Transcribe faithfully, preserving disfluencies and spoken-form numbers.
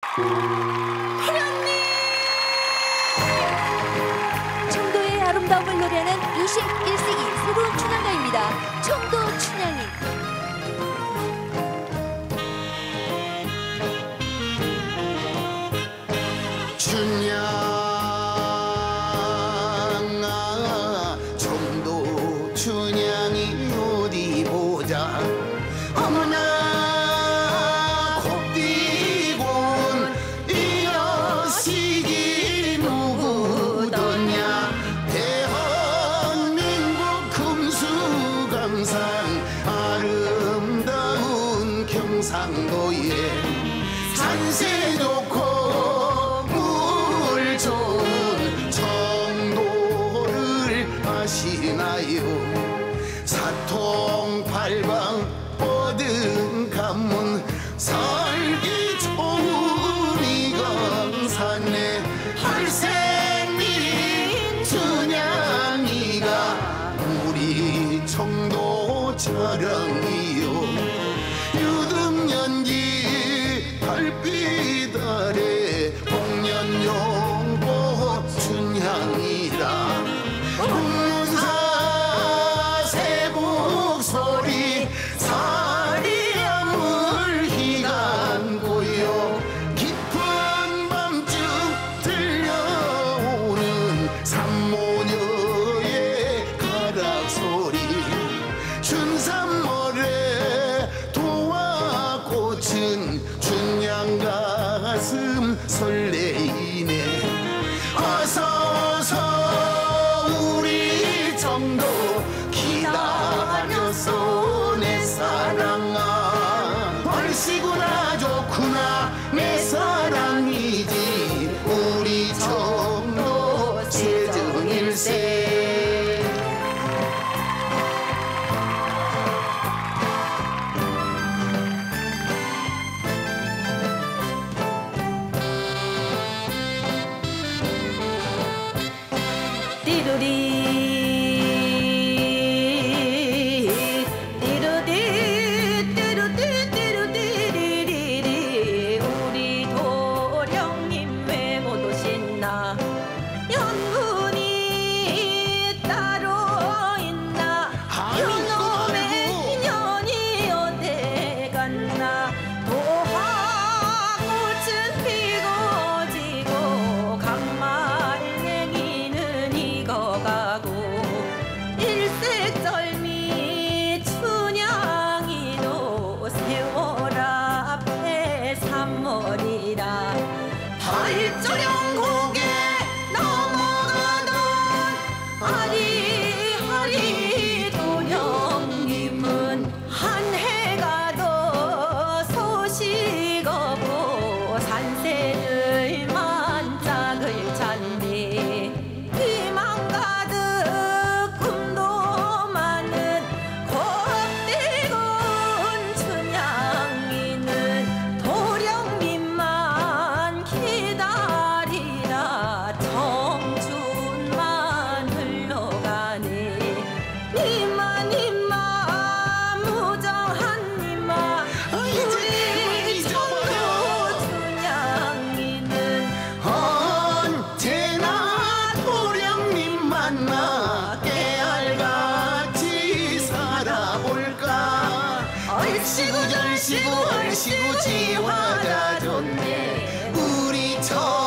하련님! 청도의 아름다움을 노래하는 이십일 세기 새로운 춘향가입니다. 청도 춘향이. 춘향아 청도 춘향이 어디 보자. 어머나 곱디곤 이 여식이 누구더냐. 대한민국 금수강산 아름다운 경상도에 산세 좋고 아시나요? 사통팔방 뻗은 가문 살기 좋은 이 강산에 할생민 춘향이가 우리 청도 자랑이요. 유등연기 달빛 아래 복년용보 춘향이라. 운사 세북 소리 사리함을 희간 고요. 깊은 밤중 들려오는 산모녀의 가락 소리. 춘산모래 도화 꽃은 춘향 가슴 설레이네. 어서서 청도 기다렸어 내 사랑아. 벌시구나 좋구나 내 사랑이지 우리 청도 제정일세. 띠루리 일색절미 춘향이도 세월 앞에 산머리라. 발조령 고개 넘어가던 아리아리 도령님은 한 해가 더 소식 없고 산새들만 짝을 찼네. 희망 가득 얼씨구 절씨구 얼씨구 지화가 좋네 우리 청